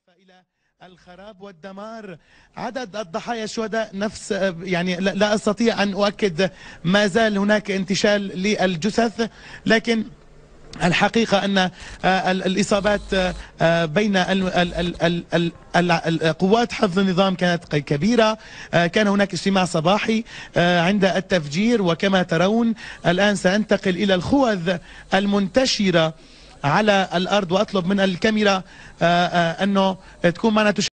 إلى الخراب والدمار. عدد الضحايا الشهداء نفس يعني لا أستطيع أن أؤكد، ما زال هناك انتشال للجثث، لكن الحقيقة أن الإصابات بين قوات حفظ النظام كانت كبيرة. كان هناك اجتماع صباحي عند التفجير، وكما ترون الآن سأنتقل إلى الخوذ المنتشرة على الأرض، وأطلب من الكاميرا أنه تكون معنا